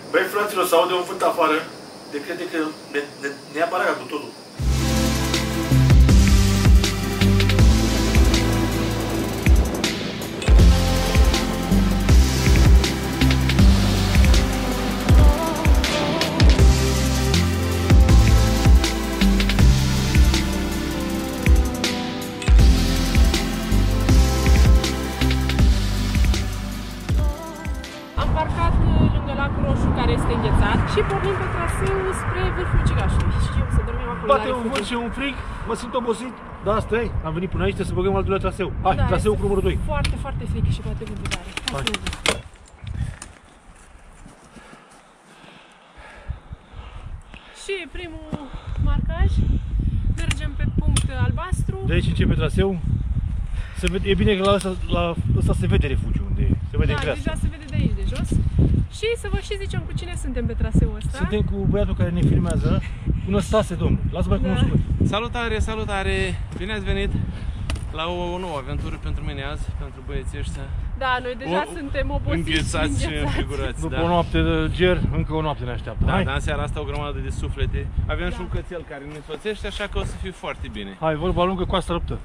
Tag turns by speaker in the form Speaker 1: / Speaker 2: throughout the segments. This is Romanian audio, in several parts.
Speaker 1: Băi, fraților, se aude un vânt afară. De crede că ne ia baraga cu totul.
Speaker 2: Și pornim pe traseu spre vârful Ucigașului. Și să dormim acolo.
Speaker 1: Bate un vânt și un frig, mă simt obosit. Da, stai, am venit până aici, trebuie să băgăm al doilea traseu. Hai, da, traseul cu numărul 2.
Speaker 2: Foarte, foarte frig și poate vântul tare. Și primul marcaj, mergem pe punct albastru.
Speaker 1: De aici începe traseul. E bine că la ăsta se vede refugiul, unde se vede creasă.
Speaker 2: Deja se vede de aici, de jos. Și să vă și zicem cu cine suntem pe traseul ăsta.
Speaker 1: Suntem cu băiatul care ne filmează. Bună, Stase, domnul. Lasă mai cunoscut.
Speaker 3: Salutare, salutare! Bine ați venit la o nouă aventură pentru mine azi, pentru băieții ăștia.
Speaker 2: Da, noi deja suntem obosiți,
Speaker 3: înghețați și înfigurați.
Speaker 1: După o noapte de ger, încă o noapte ne așteaptă.
Speaker 3: Da, dar în seara asta o grămadă de suflete. Avem și un cățel care ne însoțește, așa că o să fie foarte bine.
Speaker 1: Hai, vorba lungă, coasta ruptă.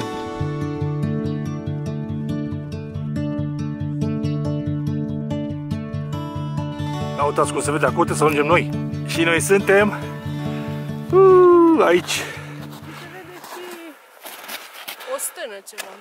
Speaker 1: Uitați cum se vede acolo, să ajungem noi. Și noi suntem aici.
Speaker 2: Se vede și o stână ceva.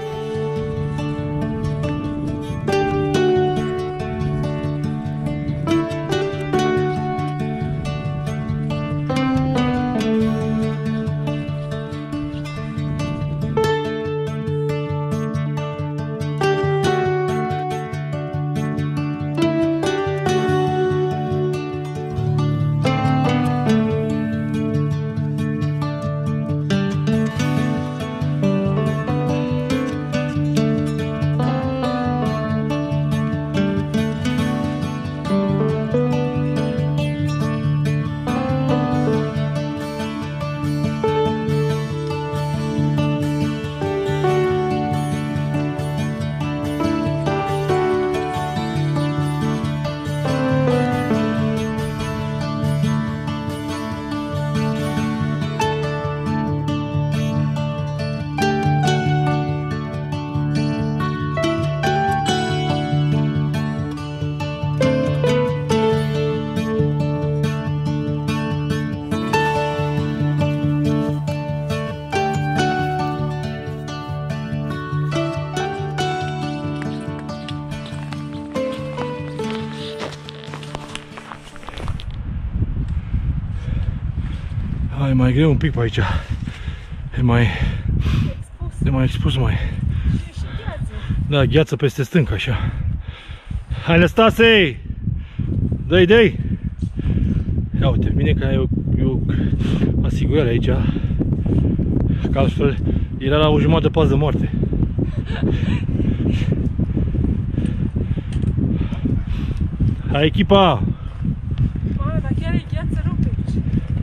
Speaker 1: E mai greu un pic pe aici. E mai expus mai. Da, gheață peste stâncă așa. Hai, Năstase! Dă-i, dă-i! Ia uite, bine că e o asigurare aici. Că altfel era la o jumătate de pas de moarte. Hai, echipa!
Speaker 2: Bă, dar chiar e gheață rău pe aici.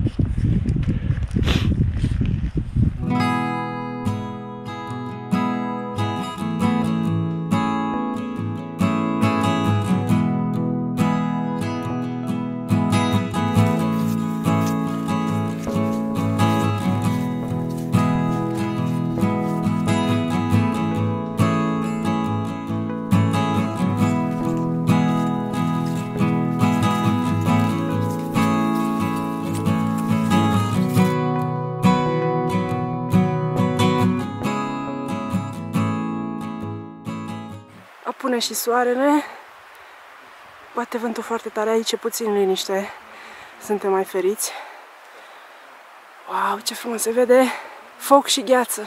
Speaker 2: Apune și soarele. Bate vântul foarte tare, aici e puțin liniște. Suntem mai feriți. Wow, ce frumos se vede! Foc și gheață.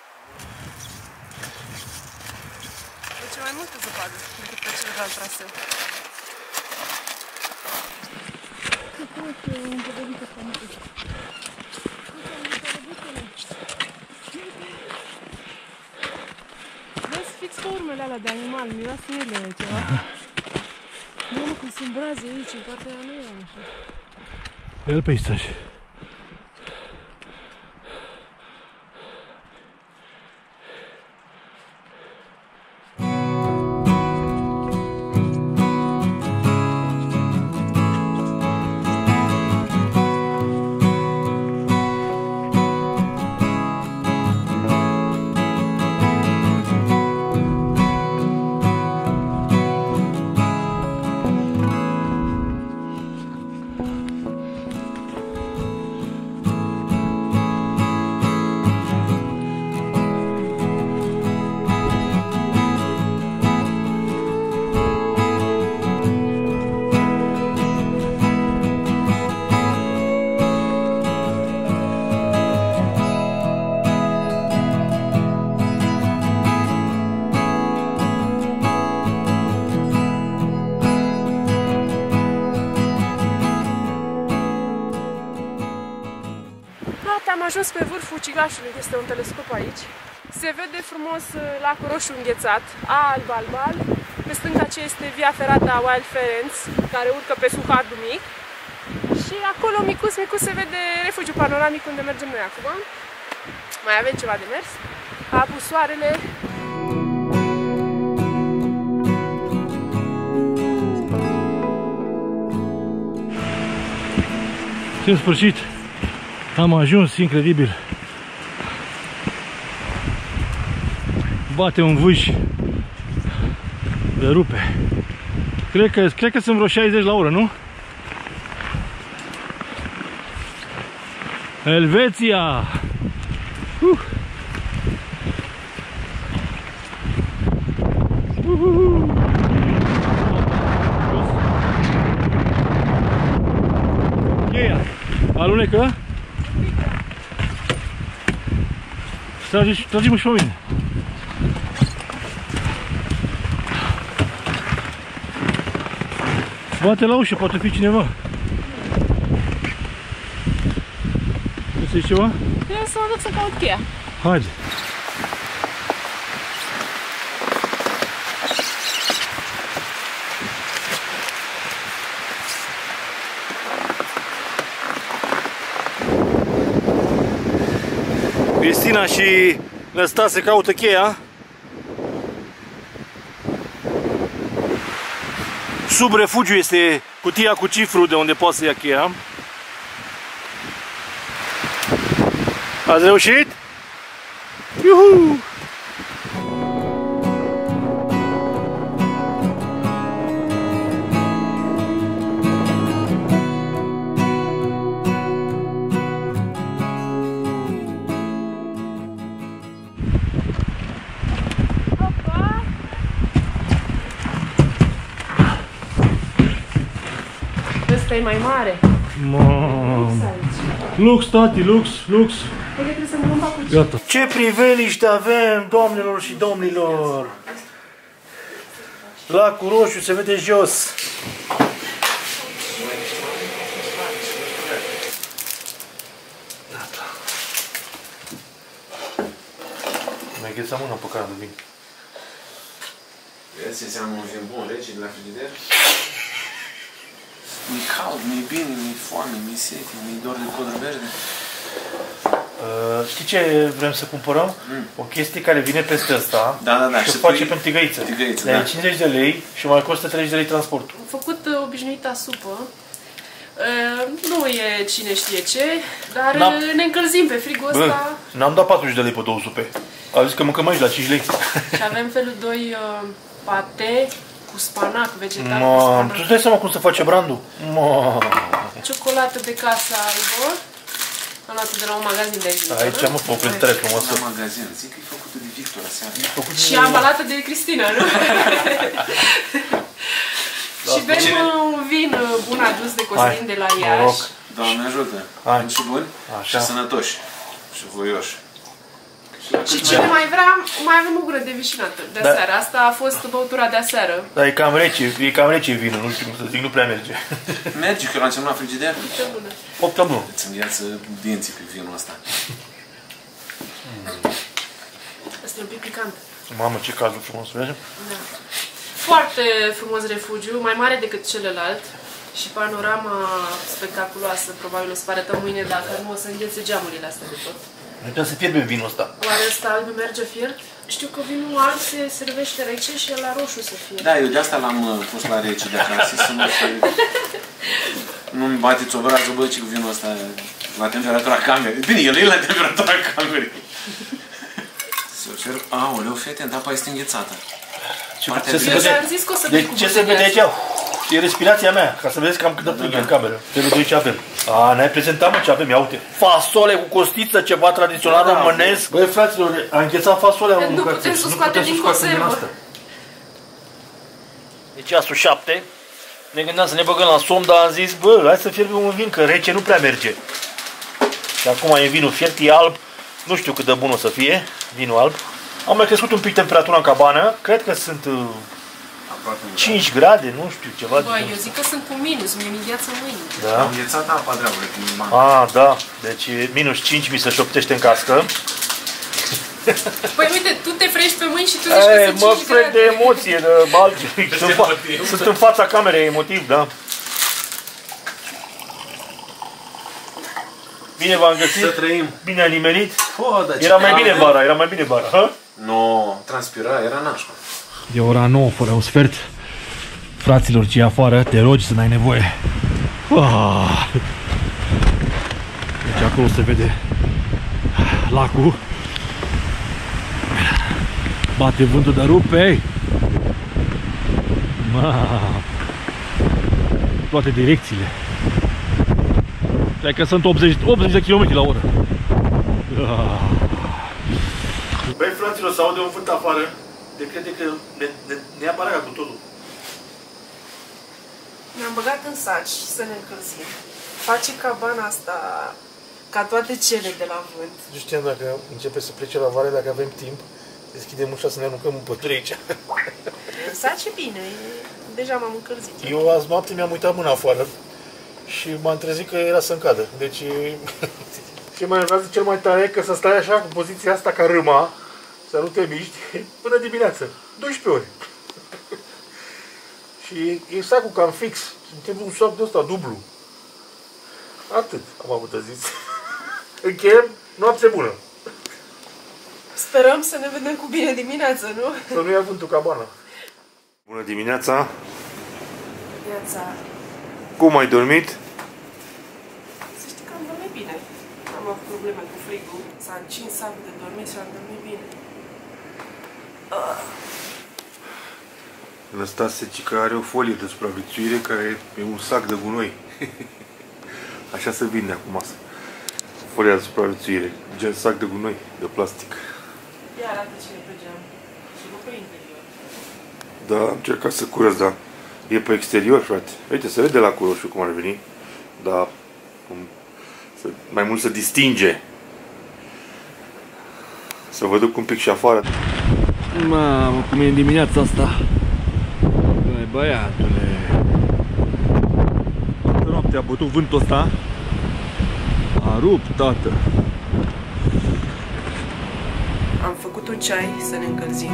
Speaker 2: Deci mai multă zăpadă decât pe celălalt traseu. Vezi, fix ca urmele alea de animal, miroase ele ceva. Nu, cum sunt braze aici, în partea aia nu e așa.
Speaker 1: El peisaj.
Speaker 2: ajuns pe vârful Ucigașului, este un telescop aici. Se vede frumos lacul roșu înghețat, alb, alb, alb. Pe stânga ce este via ferată a Wild Ferenc, care urcă pe Suhardul Mic. Și acolo, micuț, micuț, se vede refugiul panoramic unde mergem noi acum. Mai avem ceva de mers. A apus soarele.
Speaker 1: Și în sfârșit am ajuns, incredibil. Bate un vâj de rupe. Cred că sunt vreo 60 la oră, nu? Elveția! Cheia! Alunecă? Tragi-mă și pe mine! Bate la ușă, poate fi cineva. Nu știi ceva?
Speaker 2: Eu să mă duc să caut cheia.
Speaker 1: Haide. Cristina și Năstase caută cheia. Sub refugiu este cutia cu cifru de unde poate să ia cheia. Ați reușit? Iuhu!
Speaker 2: Ăsta e mai mare.
Speaker 1: Lux, tati, lux, lux.
Speaker 2: Trebuie să mă împac cu
Speaker 1: Gata. Ce priveliște avem, doamnelor și domnilor! Lacul roșu se vede jos. Gata. Mi-ai ghețat mâna pe care nu vin.
Speaker 3: Vezi ce înseamnă un vin bun, rece, de la frigider? Mi-e cald, mi-e bine, mi-e foame, mi-e sete, mi-e dor de codru verde.
Speaker 1: Știi ce vrem să cumpărăm? O chestie care vine peste asta și o face pentru tigăiță.
Speaker 3: Da.
Speaker 1: 50 de lei și mai costă 30 de lei transportul.
Speaker 2: Am făcut obișnuita supă. Nu e cine știe ce, dar ne încălzim pe frigul ăsta.
Speaker 1: N-am dat 40 de lei pe 2 supe. Au zis că mâncăm aici la 5 lei.
Speaker 2: Și avem felul 2 pate cu spanac vegetal. Cu spanac.
Speaker 1: Tu îți dai seama cum se face brandul?
Speaker 2: Ciocolată de casă albă. Am luat de la un magazin de aici.
Speaker 1: Aici am o prezentare frumoasă.
Speaker 3: La magazin, zic că e făcută de Victor aseară.
Speaker 2: Și ambalată de Cristina, nu? Și bem un vin bun adus de Costin de la Iași.
Speaker 3: Doamne ajută! Buni și buni și sănătoși și voioși.
Speaker 2: Și cine mai vrea, mai avem o gură de vișinată de aseară. Asta a fost băutura de aseară.
Speaker 1: Dar e cam rece vinul, nu știu cum să zic, nu prea merge.
Speaker 3: Merge, că eu l-am la frigider.
Speaker 1: 8 luni.
Speaker 3: Îți îngheață dinții pe vinul ăsta.
Speaker 2: Asta e un pic picant.
Speaker 1: Mamă, ce cazul frumos, vezi?
Speaker 2: Da. Foarte frumos refugiu, mai mare decât celălalt. Și panorama spectaculoasă, probabil o să vă arătăm mâine dacă nu o să înghețe geamurile astea de tot.
Speaker 1: Noi trebuie să fierbem vinul ăsta.
Speaker 2: Oare ăsta alb merge fiert? Știu că vinul alb se servește rece și la roșu se fiert.
Speaker 3: Da, eu de asta l-am pus la rece de acasă, să nu-mi bateți obrazul, bă, ci cu vinul ăsta la temperatura camerei. Bine, el e la temperatura camerei. Se observ, aoleu, fii atent, apa este înghețată.
Speaker 1: Ce se vede aici? E respirația mea, ca să vedeți cam cât de frig în cameră. Trebuie ce avem. Ne-ai prezentat, mă, ce avem, ia uite. Fasole cu costiță, ceva tradițional românesc. Băi, fraților, a înghețat fasolea în bucățe.
Speaker 2: Nu putem să scoatem din conservă.
Speaker 1: E ceasul 7. Ne gândeam să ne băgăm la somn, dar am zis, bă, hai să fierbem un vin, că rece nu prea merge. Și acum e vinul fiert, e alb. Nu știu cât de bun o să fie vinul alb. Am mai crescut un pic temperatura în cabană. Cred că sunt 5 grade, nu știu, ceva.
Speaker 2: Bă, eu zic că sunt cu minus, mi-e îngheață mâini.
Speaker 1: Da?
Speaker 3: Am înghețat apa, dragule, din mână.
Speaker 1: Ah, da. Deci minus 5 mi se șoptește în cască.
Speaker 2: Păi uite, tu te frești pe mâini și tu zici că sunt 5
Speaker 1: mă frec de
Speaker 2: grade.
Speaker 1: emoție, de sunt în fața camerei emotiv, da. Bine v-am găsit,
Speaker 3: Să trăim.
Speaker 1: bine a nimerit.
Speaker 3: Da,
Speaker 1: Era mai bine vara, era mai bine vara. Ha?
Speaker 3: No, transpira, era nașpa.
Speaker 1: E ora 9 fără un sfert. Fraților, ce afară, te rogi să n-ai nevoie. Deci acolo se vede lacul. Bate vântul de rupe. Toate direcțiile. Cred că sunt 80 de km la oră. Băi, fraților, se aude un vânt afară. De crede că ne ia baraga cu totul.
Speaker 2: Ne-am băgat în saci să ne încălzim. Face cabana asta ca toate cele de la vânt.
Speaker 1: Nu știam dacă începe să plece la vale, dacă avem timp. Deschidem ușa să ne aruncăm în pădure aici.
Speaker 2: În saci e bine, deja m-am încălzit.
Speaker 1: Eu azi noapte mi-am uitat mâna afară și m-am trezit că era să-mi cadă. Deci ce mai enervează cel mai tare e că să stai așa cu poziția asta ca râma, să nu te miști, până dimineață. 12 ore. Și e sacul cam fix. Suntem un sac de ăsta dublu. Atât am avut de zis. Încheiem, noapte bună.
Speaker 2: Sperăm să ne vedem cu bine dimineață, nu?
Speaker 1: Să nu ia vântul cabana. Bună dimineața!
Speaker 2: Viața.
Speaker 1: Cum ai dormit?
Speaker 2: Să știi că am dormit bine. Am avut probleme cu frigul. S-a încins sacul de dormit și am dormit bine.
Speaker 1: Lăstați că are o folie de supraviețuire care e un sac de gunoi. Așa se vinde acum asta. Folia de supraviețuire. Gen sac de gunoi, de plastic.
Speaker 2: Ia arată cine pe geam. Și nu pe interior.
Speaker 1: Da, am încercat să curăț, dar e pe exterior, frate. Uite, se vede la roșu cum ar veni. Dar mai mult se distinge. Să vă duc un pic și afară. Mamă, cum e în dimineața asta. Băi, băiatule. Toată noaptea a bătut vântul ăsta. A rupt, tată.
Speaker 2: Am făcut un ceai să ne încălzim.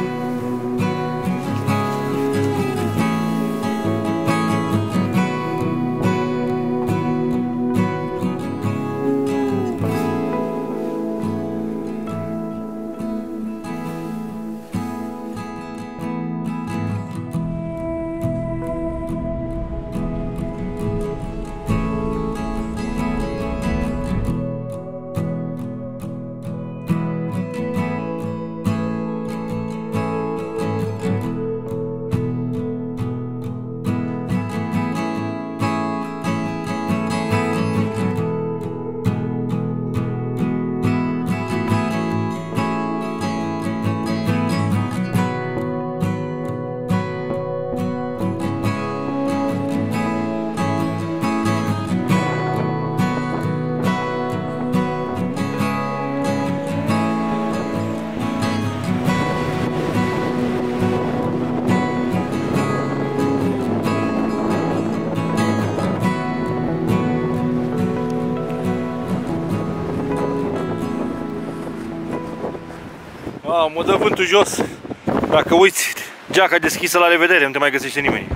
Speaker 1: Mă dă vântul jos. Dacă uiți, geaca deschisă, la revedere, nu te mai găsește nimeni.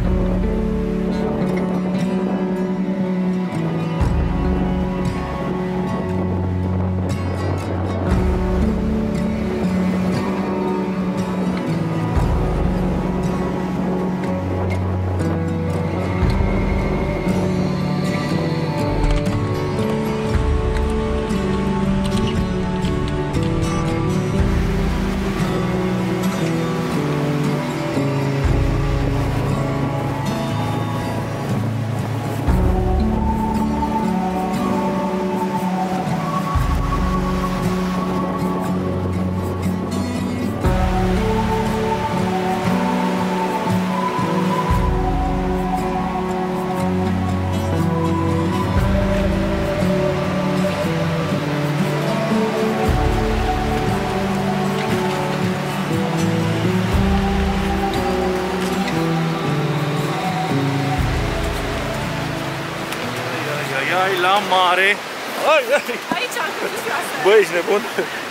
Speaker 1: Hai la mare!
Speaker 2: Aici am crezut eu asta.
Speaker 1: Băi, ești nebun?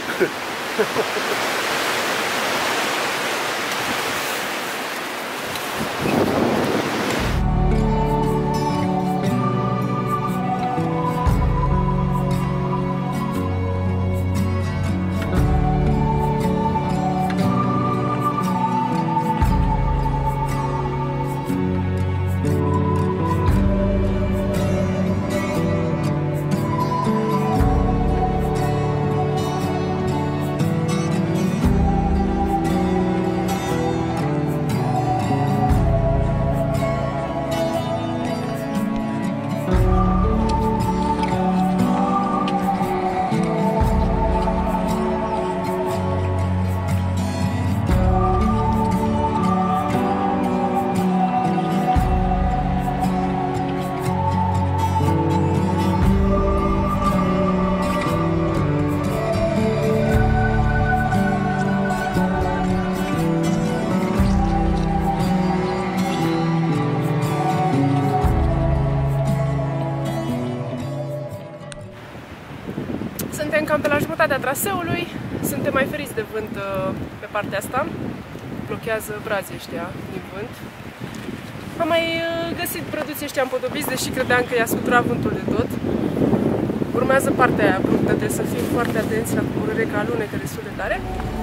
Speaker 2: Suntem cam pe la jumătatea traseului, suntem mai feriți de vânt pe partea asta, blochează brazii ăștia din vânt. Am mai găsit produții ăștia împodobiți, deși credeam că i-a scuturat vântul de tot. Urmează partea aia abruptă, trebuie să fim foarte atenți la cuburăre, că alunecă destul de tare.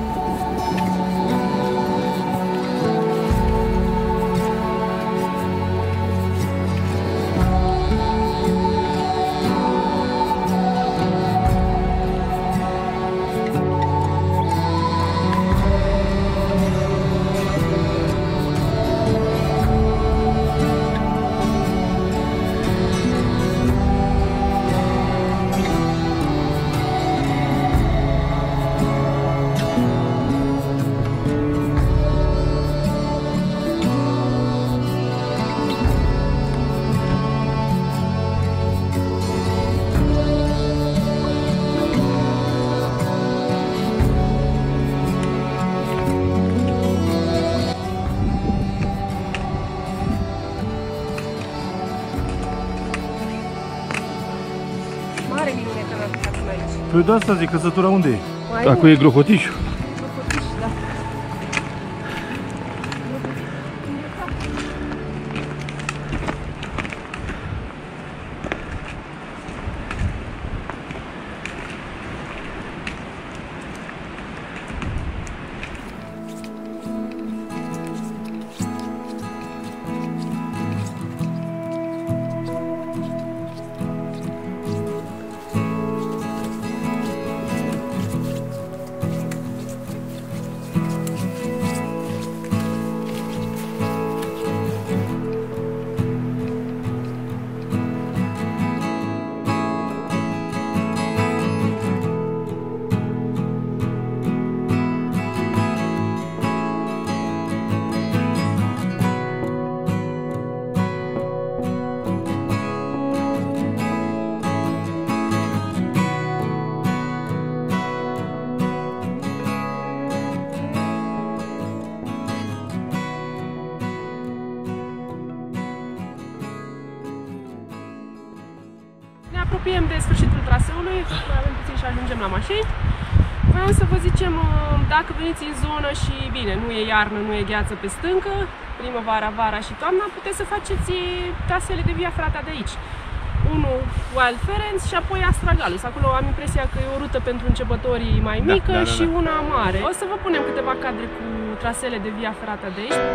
Speaker 2: Mare minune că n-am plecat până aici.
Speaker 1: Păi de asta zic, căsătura unde e?
Speaker 2: Mai
Speaker 1: Acolo e Grohotișul.
Speaker 2: Grohotiș, da. apropiem de sfârșitul traseului, mai avem puțin și ajungem la mașini. Vreau să vă zicem, dacă veniți în zonă și bine, nu e iarnă, nu e gheață pe stâncă, primăvara, vara și toamna, puteți să faceți trasele de Via Ferrata de aici. Unul Wild Ferenc și apoi Astragalus. Acolo am impresia că e o rută pentru începătorii mai mică și una mare. O să vă punem câteva cadre cu trasele de Via Ferrata de aici.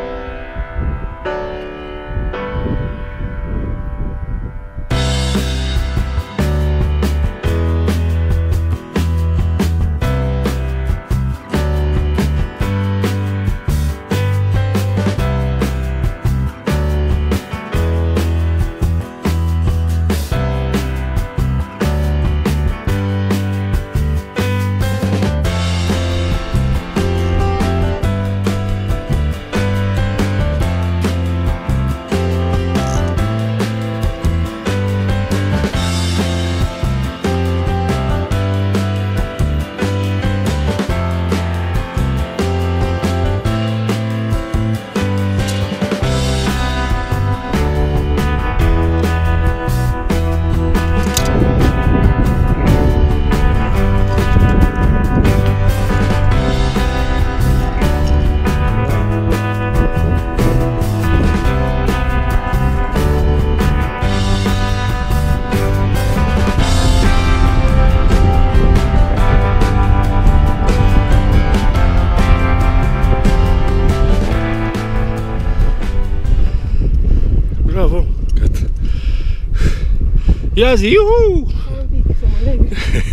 Speaker 1: Ia zi, iuhu!
Speaker 2: Un pic să mă leg.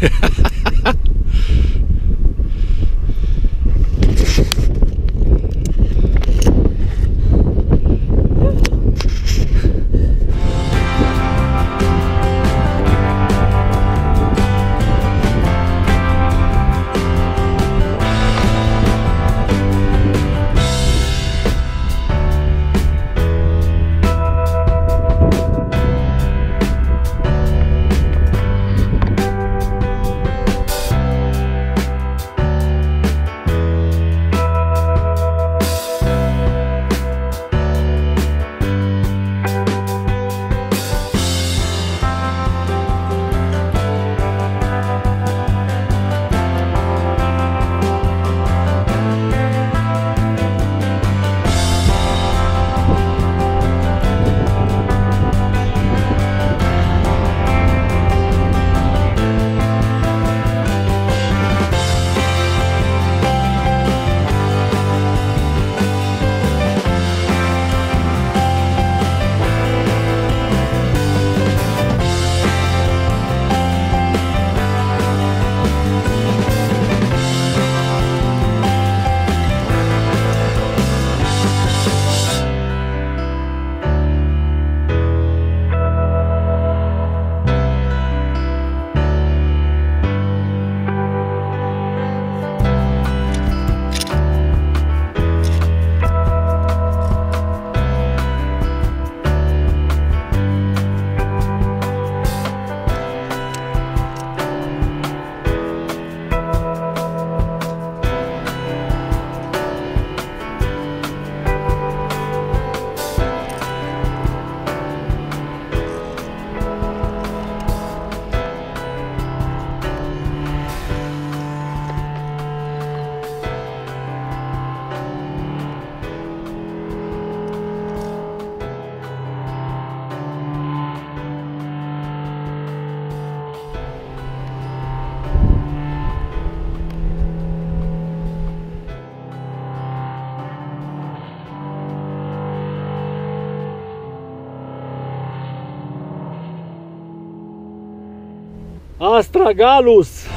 Speaker 1: Astragalus!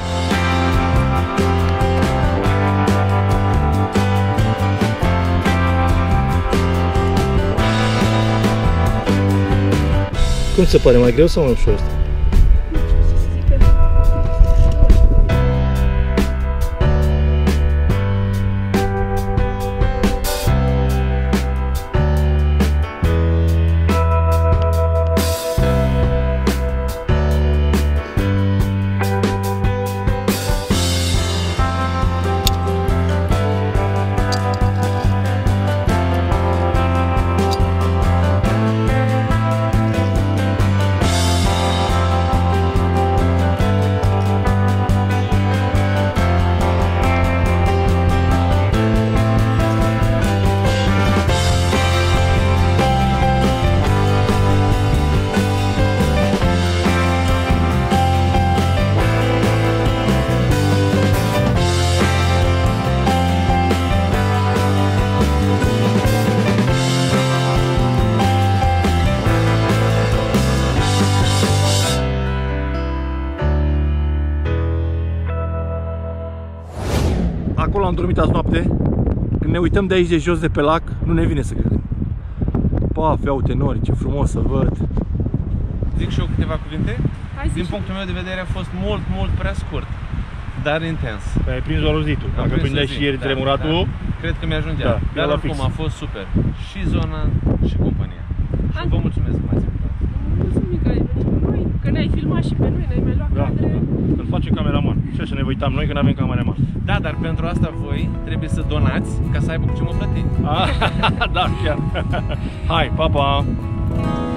Speaker 1: Cum se pare, mai greu sau mai ușor asta? Acolo am dormit azi noapte. Când ne uităm de aici de jos, de pe lac, nu ne vine să credem. Paf, iau tenori, ce frumos să văd.
Speaker 4: Zic și eu câteva cuvinte? Din punctul meu de vedere a fost mult prea scurt, dar intens.
Speaker 1: Ai prins orozitul. Dacă prindeai și ieri tremuratul,
Speaker 4: cred că mi-ajungea.
Speaker 1: Da,
Speaker 4: dar oricum a fost super. Și zona și compania. Și vă mulțumesc că m-ați invitat.
Speaker 2: Mulțumim că ai venit cu noi, că ne-ai filmat și pe noi, ne-ai mai luat cadre.
Speaker 1: Îl face cameraman. Ce să ne uitam noi când avem cameraman?
Speaker 4: Da, dar pentru asta voi trebuie să donați ca să aibă cu ce mă plăti.
Speaker 1: Da, chiar. Hai, pa, pa!